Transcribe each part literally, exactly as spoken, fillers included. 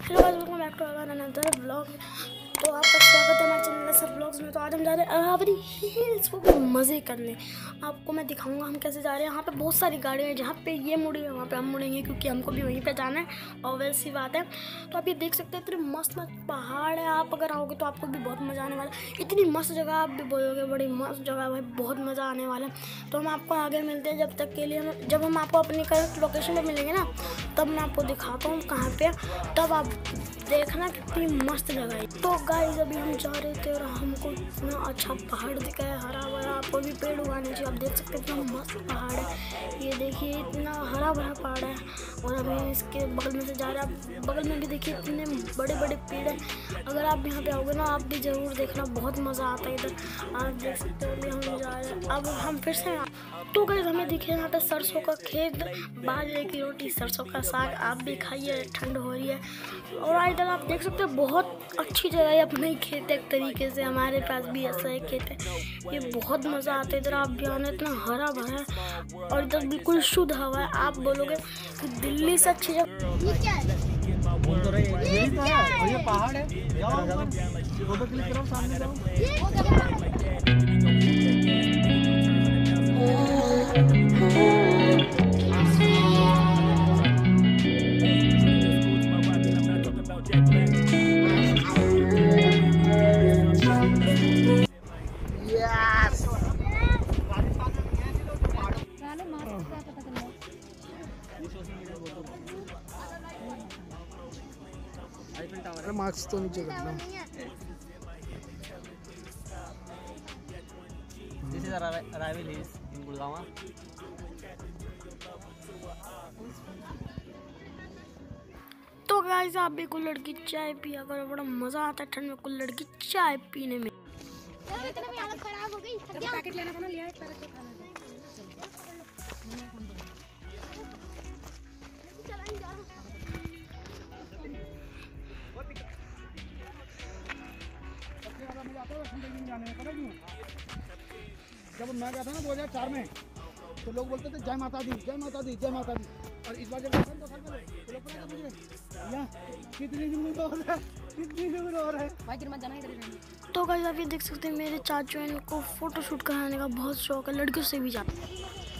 Hello guys, welcome back to another vlog. तो आपका स्वागत है हमारे चैनल सर व्लॉग्स में। तो आज हम जा रहे हैं अरावली हिल्स को मज़े करने। आपको मैं दिखाऊंगा हम कैसे जा रहे हैं। यहाँ पे बहुत सारी गाड़ियाँ हैं, जहाँ पे ये मुड़ी है वहाँ पे हम मुड़ेंगे, क्योंकि हमको भी वहीं पे जाना है और वैसी बात है। तो आप ये देख सकते हैं, इतने मस्त मस्त पहाड़ है। आप अगर आओगे तो आपको भी बहुत मज़ा आने वाला है। इतनी मस्त जगह, आप भी बोलोगे बड़ी मस्त जगह भाई, बहुत मज़ा आने वाला है। तो हम आपको आगे मिलते हैं। जब तक के लिए हम जब हम आपको अपनी करेक्ट लोकेशन पर मिलेंगे ना, तब मैं आपको दिखाता हूँ कहाँ पे, तब आप देखना कितनी मस्त जगह है। तो गाइस अभी हम जा रहे थे और हमको इतना अच्छा पहाड़ दिखा है, हरा भरा। आपको भी पेड़ उगाने चाहिए। आप देख सकते हैं इतना मस्त पहाड़ है। ये देखिए इतना हरा भरा पहाड़ है। और अभी इसके बगल में से जा रहे हैं, बगल में भी देखिए इतने बड़े बड़े पेड़ हैं। अगर आप यहाँ पे आओगे ना, आप भी ज़रूर देखना, बहुत मज़ा आता है इधर। आप देख सकते हो अभी हम जा रहे हैं। अब हम फिर से तो गाइस हमें दिखे यहाँ पे सरसों का खेत, बाजरे की रोटी, सरसों का साग। आप भी खाइए, ठंड हो रही है। और इधर आप देख सकते हो बहुत अच्छी जगह है, अपना ही खेत है एक तरीके से। हमारे पास भी ऐसा एक खेत है। ये बहुत मज़ा आता है इधर। आप भी आना, इतना हरा भरा है और इधर बिल्कुल शुद्ध हवा है। आप बोलोगे कि दिल्ली से अच्छी जगह ये क्या है? बोल तो रहे हैं यही तो है, और ये पहाड़ है। जाओ फोटो क्लिक करो, सामने जाओ। अरे मार्क्स तो नीचे करना। This is Arrival Hills in Gurgaon. तो गाइस आप भी कुल्हड़ की चाय पिया करो, बड़ा मज़ा आता है ठंड में कुल्हड़ की चाय पीने में। हालत खराब हो गई। पैकेट लेना था ना, लिया एक पैकेट खाना था। जब मैं गया था ना दो हज़ार चार में, तो लोग बोलते थे जय माता दी, जय माता दी, जय माता दी। और इस बार जब दो साल पहले तो लोग बोलते मुझे या कितनी दूर और है, कितनी दूर और है भाई, कितना जाना इधर। तो गाइस आप ये देख सकते हैं, मेरे चाचू हैं, इनको फोटो शूट कराने का बहुत शौक है, लड़कियों से भी जाते हैं।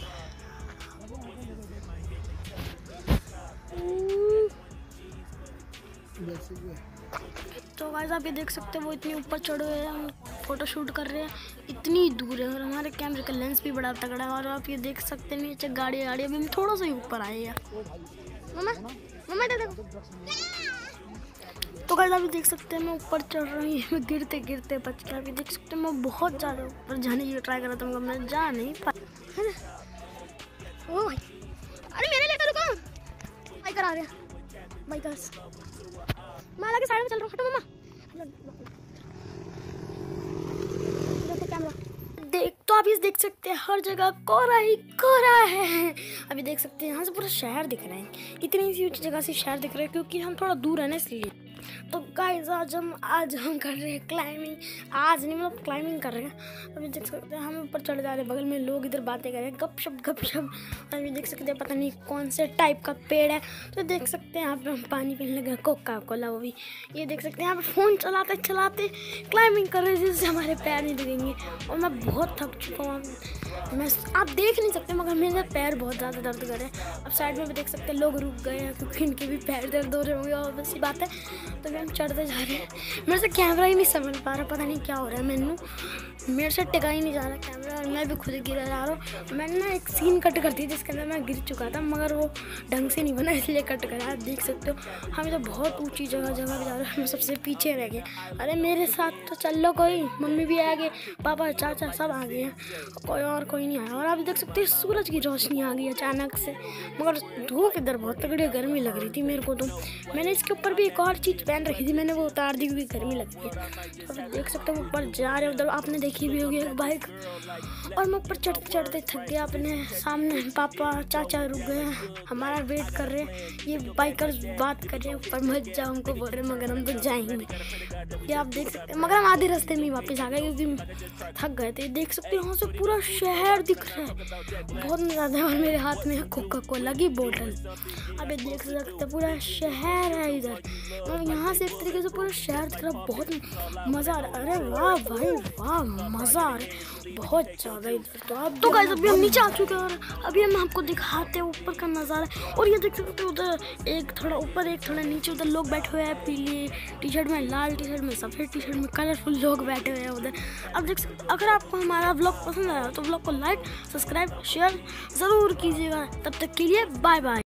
तो गाइस आप ये देख सकते हैं, वो इतनी ऊपर चढ़े हुए हैं, हम फोटो शूट कर रहे हैं, इतनी दूर है। और हमारे कैमरे का लेंस भी बड़ा तगड़ा है। और आप ये देख सकते हैं नीचे गाड़ी गाड़ी अभी हम थोड़ा सा ही ऊपर आए हैं। मम्मा मम्मा देखो। तो गाइस आप ये देख सकते हैं, मैं ऊपर चढ़ रही हूँ, गिरते गिरते बच गया। आप ये देख सकते हैं, मैं बहुत ज़्यादा ऊपर जाने की ट्राई कर रहा था, मगर मैं जा नहीं पाया। ओ भाई, अरे मेरे लेकर रुको, बाइकर आ रहे हैं, बाइकर्स। माला के साइड में चल रहा हूँ, हटो मम्मा। देखो कैमरा देख। तो आप ये देख सकते हैं, हर जगह कोहरा ही कोहरा है। अभी देख सकते हैं यहाँ से पूरा शहर दिख रहा है। इतनी सी ऊंची जगह से शहर दिख रहा है, क्योंकि हम थोड़ा दूर है ना, इसलिए। तो गाइस आज हम आज हम कर रहे हैं क्लाइंबिंग। आज नहीं, मतलब क्लाइंबिंग कर रहे हैं। अभी देख सकते हैं हम ऊपर चढ़ जा रहे हैं, बगल में लोग इधर बातें कर रहे हैं, गपशप गपशप। अभी देख सकते हैं पता नहीं कौन से टाइप का पेड़ है। तो देख सकते हैं यहाँ पे हम पानी पीने लगे, कोका कोला वो भी। ये देख सकते हैं यहाँ पे फ़ोन चलाते चलाते क्लाइंबिंग कर रहे हैं, जिससे हमारे पैर नहीं दिखेंगे। और मैं बहुत थक चुका हूँ, मैं आप देख नहीं सकते, मगर मेरे पैर बहुत ज़्यादा दर्द कर रहे हैं। अब साइड में भी देख सकते हैं लोग रुक गए हैं, क्योंकि इनके भी पैर दर्द हो रहे होंगे, और वैसी बात है। तो हम चढ़ते जा रहे हैं। मेरे से कैमरा ही नहीं समझ पा रहा, पता नहीं क्या हो रहा है। मैनू मेरे से टिका ही नहीं जा रहा कैमरा, और मैं भी खुद गिरा जा रहा हूँ। मैंने ना एक सीन कट कर दी जिसके अंदर मैं गिर चुका था, मगर वो ढंग से नहीं बना, इसलिए कट करा। आप देख सकते हो हम तो बहुत ऊँची जगह जगह पे जा रहे हैं, हम सबसे पीछे रह गए। अरे मेरे साथ तो चल लो कोई, मम्मी भी आ गए, पापा चाचा सब आ गए हैं, कोई और कोई नहीं आया। और आप देख सकते हैं सूरज की रोशनी आ गई अचानक से, मगर धूप इधर बहुत तगड़ी गर्मी लग रही थी मेरे को। तो मैंने इसके ऊपर भी एक और चीज़ पहन रखी थी, मैंने वो उतार दी क्योंकि गर्मी लगती है। तो अभी देख सकते हो ऊपर जा रहे हैं, उधर आपने देखी भी होगी एक बाइक। और मैं ऊपर चढ़ते चढ़ते थक गया। अपने सामने पापा चाचा रुक गए हैं, हमारा वेट कर रहे हैं। ये बाइकर्स बात कर रहे हैं, ऊपर मत जाओ हमको बोल रहे, मगर हम तो जाएंगे। ये आप देख सकते हैं, मगर हम आधे रास्ते में वापस आ गए क्योंकि थक गए थे। देख सकते हैं यहाँ से पूरा शहर दिख रहा है, बहुत ज़्यादा। और मेरे हाथ में है कोका कोला की बोतल। अब ये देख सकते हैं पूरा शहर है इधर। से एक तरीके से पूरा शहर दिख रहा है, बहुत मज़ा आ रहा है। अरे वाह भाई वाह, मज़ा आ रहा है बहुत ज़्यादा इधर तो। आप तो गाइस अभी हम नीचे आ चुके हैं और अभी हम आपको दिखाते हैं ऊपर का नज़ारा। और ये देख सकते हो उधर एक थोड़ा ऊपर एक थोड़ा नीचे उधर लोग बैठे हुए हैं, पीली टी शर्ट में, लाल टी शर्ट में, सफ़ेद टी शर्ट में, कलरफुल लोग बैठे हुए हैं उधर। अब देख सकते, अगर आपको हमारा व्लॉग पसंद आया तो व्लॉग को लाइक सब्सक्राइब शेयर ज़रूर कीजिएगा। तब तक के लिए बाय बाय।